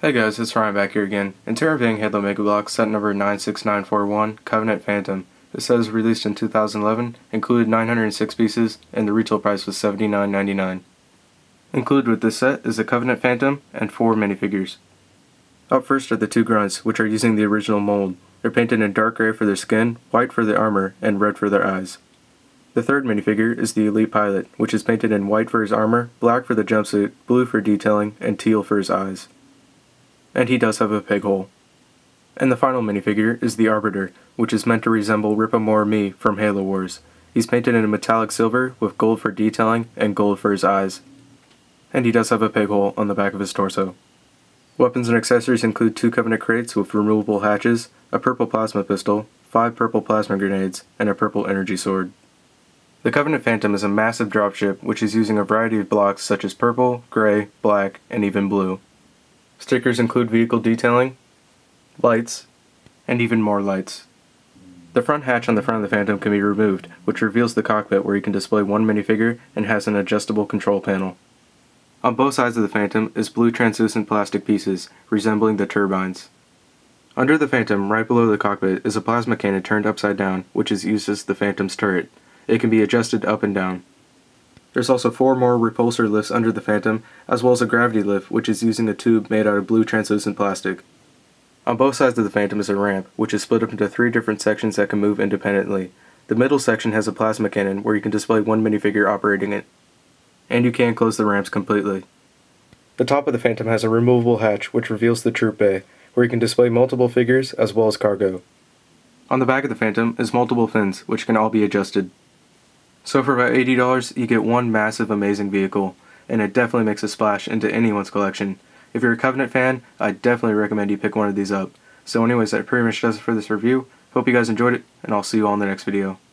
Hey guys, it's Ryan back here again. In Terraforming Halo Mega Bloks set number 96941, Covenant Phantom. It says released in 2011, included 906 pieces, and the retail price was $79.99. Included with this set is the Covenant Phantom and 4 minifigures. Up first are the 2 grunts, which are using the original mold. They're painted in dark gray for their skin, white for the armor, and red for their eyes. The third minifigure is the Elite Pilot, which is painted in white for his armor, black for the jumpsuit, blue for detailing, and teal for his eyes. And he does have a pig hole. And the final minifigure is the Arbiter, which is meant to resemble Ripamora Me from Halo Wars. He's painted in a metallic silver with gold for detailing and gold for his eyes. And he does have a pig hole on the back of his torso. Weapons and accessories include 2 Covenant crates with removable hatches, a purple plasma pistol, 5 purple plasma grenades, and a purple energy sword. The Covenant Phantom is a massive dropship which is using a variety of blocks such as purple, gray, black, and even blue. Stickers include vehicle detailing, lights, and even more lights. The front hatch on the front of the Phantom can be removed, which reveals the cockpit where you can display one minifigure and has an adjustable control panel. On both sides of the Phantom is blue translucent plastic pieces, resembling the turbines. Under the Phantom, right below the cockpit, is a plasma cannon turned upside down, which is used as the Phantom's turret. It can be adjusted up and down. There's also 4 more repulsor lifts under the Phantom, as well as a gravity lift, which is using a tube made out of blue translucent plastic. On both sides of the Phantom is a ramp, which is split up into 3 different sections that can move independently. The middle section has a plasma cannon where you can display one minifigure operating it. And you can close the ramps completely. The top of the Phantom has a removable hatch, which reveals the troop bay, where you can display multiple figures as well as cargo. On the back of the Phantom is multiple fins, which can all be adjusted. So for about $80, you get one massive amazing vehicle, and it definitely makes a splash into anyone's collection. If you're a Covenant fan, I definitely recommend you pick one of these up. So anyways, that pretty much does it for this review. Hope you guys enjoyed it, and I'll see you all in the next video.